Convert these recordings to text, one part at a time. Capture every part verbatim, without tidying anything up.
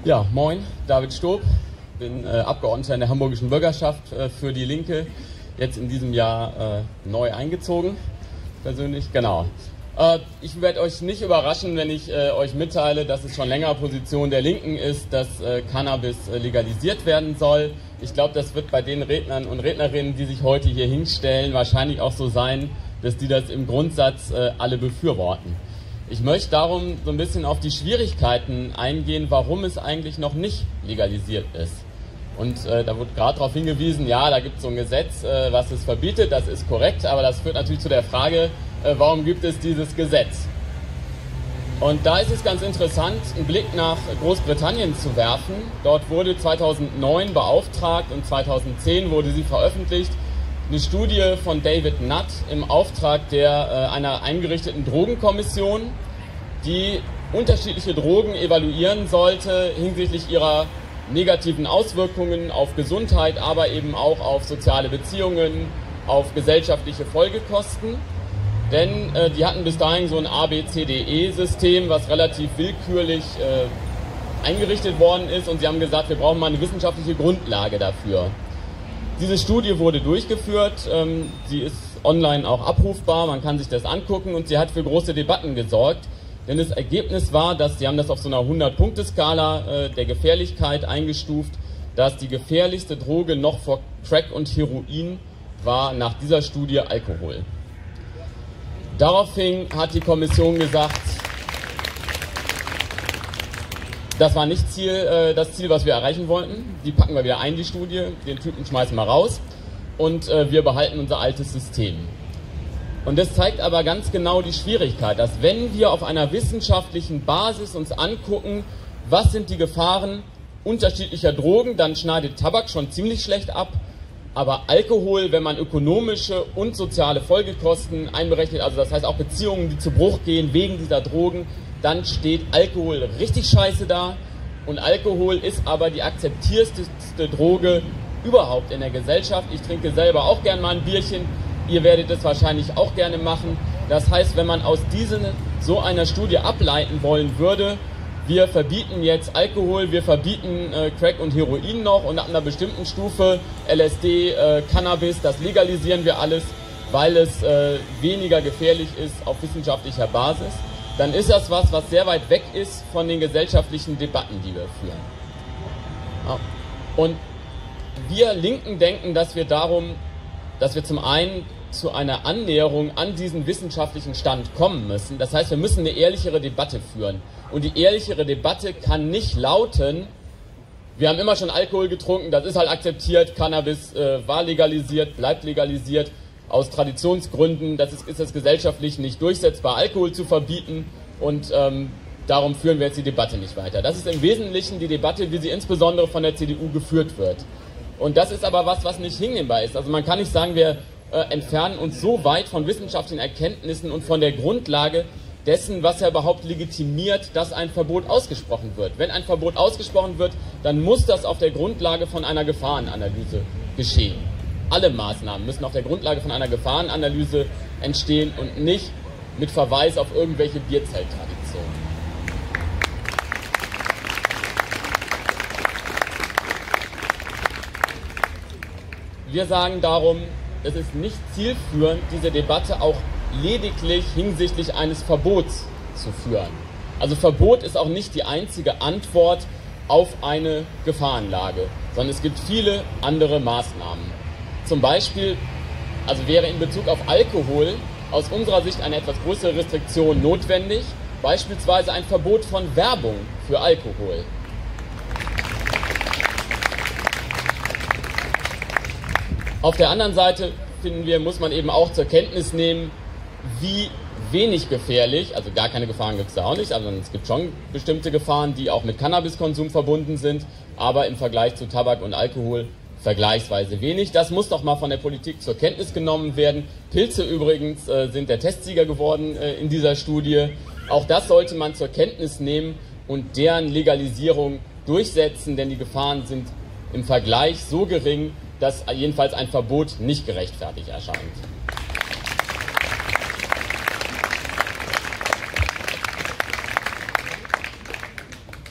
Ja, moin, David Stob, bin äh, Abgeordneter in der Hamburgischen Bürgerschaft äh, für die Linke, jetzt in diesem Jahr äh, neu eingezogen, persönlich, genau. Äh, ich werde euch nicht überraschen, wenn ich äh, euch mitteile, dass es schon länger Position der Linken ist, dass äh, Cannabis äh, legalisiert werden soll. Ich glaube, das wird bei den Rednern und Rednerinnen, die sich heute hier hinstellen, wahrscheinlich auch so sein, dass die das im Grundsatz äh, alle befürworten. Ich möchte darum so ein bisschen auf die Schwierigkeiten eingehen, warum es eigentlich noch nicht legalisiert ist. Und äh, da wurde gerade darauf hingewiesen, ja, da gibt es so ein Gesetz, äh, was es verbietet, das ist korrekt, aber das führt natürlich zu der Frage, äh, warum gibt es dieses Gesetz? Und da ist es ganz interessant, einen Blick nach Großbritannien zu werfen. Dort wurde zweitausendneun beauftragt und zweitausendzehn wurde sie veröffentlicht, eine Studie von David Nutt im Auftrag der, äh, einer eingerichteten Drogenkommission, die unterschiedliche Drogen evaluieren sollte hinsichtlich ihrer negativen Auswirkungen auf Gesundheit, aber eben auch auf soziale Beziehungen, auf gesellschaftliche Folgekosten. Denn äh, die hatten bis dahin so ein A B C D E-System, was relativ willkürlich äh, eingerichtet worden ist, und sie haben gesagt, wir brauchen mal eine wissenschaftliche Grundlage dafür. Diese Studie wurde durchgeführt, ähm, sie ist online auch abrufbar, man kann sich das angucken, und sie hat für große Debatten gesorgt, denn das Ergebnis war, dass, sie haben das auf so einer hundert-Punkte-Skala äh, der Gefährlichkeit eingestuft, dass die gefährlichste Droge noch vor Crack und Heroin war nach dieser Studie Alkohol. Daraufhin hat die Kommission gesagt, das war nicht Ziel, äh, das Ziel, was wir erreichen wollten. Die packen wir wieder ein, die Studie, den Typen schmeißen wir raus, und äh, wir behalten unser altes System. Und das zeigt aber ganz genau die Schwierigkeit, dass wenn wir auf einer wissenschaftlichen Basis uns angucken, was sind die Gefahren unterschiedlicher Drogen, dann schneidet Tabak schon ziemlich schlecht ab. Aber Alkohol, wenn man ökonomische und soziale Folgekosten einberechnet, also das heißt auch Beziehungen, die zu Bruch gehen wegen dieser Drogen, dann steht Alkohol richtig scheiße da. Und Alkohol ist aber die akzeptierteste Droge überhaupt in der Gesellschaft. Ich trinke selber auch gern mal ein Bierchen, ihr werdet es wahrscheinlich auch gerne machen. Das heißt, wenn man aus dieser, so einer Studie ableiten wollen würde, wir verbieten jetzt Alkohol, wir verbieten äh, Crack und Heroin noch, und ab einer bestimmten Stufe L S D, äh, Cannabis, das legalisieren wir alles, weil es äh, weniger gefährlich ist auf wissenschaftlicher Basis, dann ist das was, was sehr weit weg ist von den gesellschaftlichen Debatten, die wir führen. Ja. Und wir Linken denken, dass wir darum, dass wir zum einen zu einer Annäherung an diesen wissenschaftlichen Stand kommen müssen. Das heißt, wir müssen eine ehrlichere Debatte führen. Und die ehrlichere Debatte kann nicht lauten, wir haben immer schon Alkohol getrunken, das ist halt akzeptiert, Cannabis äh, war legalisiert, bleibt legalisiert, aus Traditionsgründen, das ist, ist es gesellschaftlich nicht durchsetzbar, Alkohol zu verbieten, und ähm, darum führen wir jetzt die Debatte nicht weiter. Das ist im Wesentlichen die Debatte, wie sie insbesondere von der C D U geführt wird. Und das ist aber was, was nicht hinnehmbar ist. Also man kann nicht sagen, wir äh, entfernen uns so weit von wissenschaftlichen Erkenntnissen und von der Grundlage dessen, was ja überhaupt legitimiert, dass ein Verbot ausgesprochen wird. Wenn ein Verbot ausgesprochen wird, dann muss das auf der Grundlage von einer Gefahrenanalyse geschehen. Alle Maßnahmen müssen auf der Grundlage von einer Gefahrenanalyse entstehen und nicht mit Verweis auf irgendwelche Bierzelttraditionen. Wir sagen darum, es ist nicht zielführend, diese Debatte auch lediglich hinsichtlich eines Verbots zu führen. Also Verbot ist auch nicht die einzige Antwort auf eine Gefahrenlage, sondern es gibt viele andere Maßnahmen. Zum Beispiel, also wäre in Bezug auf Alkohol aus unserer Sicht eine etwas größere Restriktion notwendig, beispielsweise ein Verbot von Werbung für Alkohol. Auf der anderen Seite, finden wir, muss man eben auch zur Kenntnis nehmen, wie wenig gefährlich, also gar keine Gefahren gibt es da auch nicht, also es gibt schon bestimmte Gefahren, die auch mit Cannabiskonsum verbunden sind, aber im Vergleich zu Tabak und Alkohol vergleichsweise wenig. Das muss doch mal von der Politik zur Kenntnis genommen werden. Pilze übrigens äh, sind der Testsieger geworden äh, in dieser Studie. Auch das sollte man zur Kenntnis nehmen und deren Legalisierung durchsetzen, denn die Gefahren sind im Vergleich so gering, dass jedenfalls ein Verbot nicht gerechtfertigt erscheint.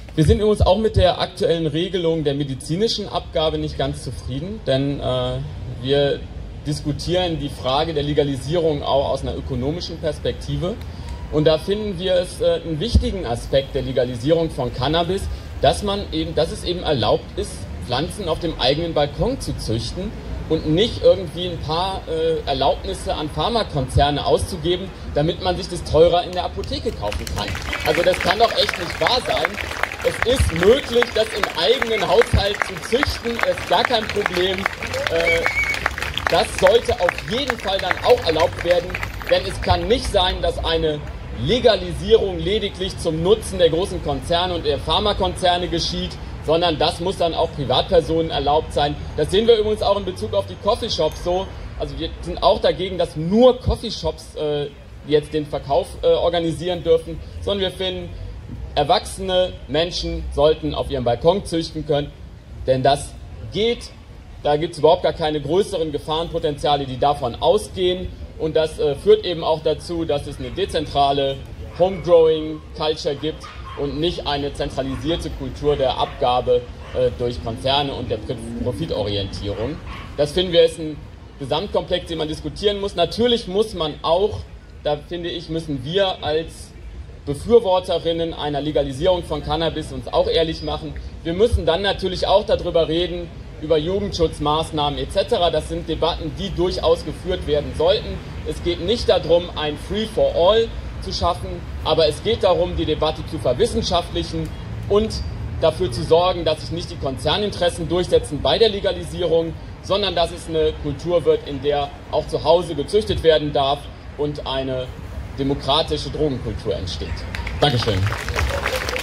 Wir sind übrigens auch mit der aktuellen Regelung der medizinischen Abgabe nicht ganz zufrieden, denn äh, wir diskutieren die Frage der Legalisierung auch aus einer ökonomischen Perspektive. Und da finden wir es äh, einen wichtigen Aspekt der Legalisierung von Cannabis, dass man eben, dass es eben erlaubt ist, Pflanzen auf dem eigenen Balkon zu züchten und nicht irgendwie ein paar äh, Erlaubnisse an Pharmakonzerne auszugeben, damit man sich das teurer in der Apotheke kaufen kann. Also das kann doch echt nicht wahr sein. Es ist möglich, das im eigenen Haushalt zu züchten, das ist gar kein Problem. Äh, das sollte auf jeden Fall dann auch erlaubt werden, denn es kann nicht sein, dass eine Legalisierung lediglich zum Nutzen der großen Konzerne und der Pharmakonzerne geschieht, sondern das muss dann auch Privatpersonen erlaubt sein. Das sehen wir übrigens auch in Bezug auf die Coffeeshops so. Also wir sind auch dagegen, dass nur Coffeeshops äh, jetzt den Verkauf äh, organisieren dürfen, sondern wir finden, erwachsene Menschen sollten auf ihrem Balkon züchten können, denn das geht. Da gibt es überhaupt gar keine größeren Gefahrenpotenziale, die davon ausgehen. Und das äh, führt eben auch dazu, dass es eine dezentrale Homegrowing-Culture gibt und nicht eine zentralisierte Kultur der Abgabe äh, durch Konzerne und der Profitorientierung. Das finden wir ist ein Gesamtkomplex, den man diskutieren muss. Natürlich muss man auch, da finde ich, müssen wir als Befürworterinnen einer Legalisierung von Cannabis uns auch ehrlich machen. Wir müssen dann natürlich auch darüber reden, über Jugendschutzmaßnahmen et cetera. Das sind Debatten, die durchaus geführt werden sollten. Es geht nicht darum, ein Free for All zu schaffen, aber es geht darum, die Debatte zu verwissenschaftlichen und dafür zu sorgen, dass sich nicht die Konzerninteressen durchsetzen bei der Legalisierung, sondern dass es eine Kultur wird, in der auch zu Hause gezüchtet werden darf und eine demokratische Drogenkultur entsteht. Dankeschön.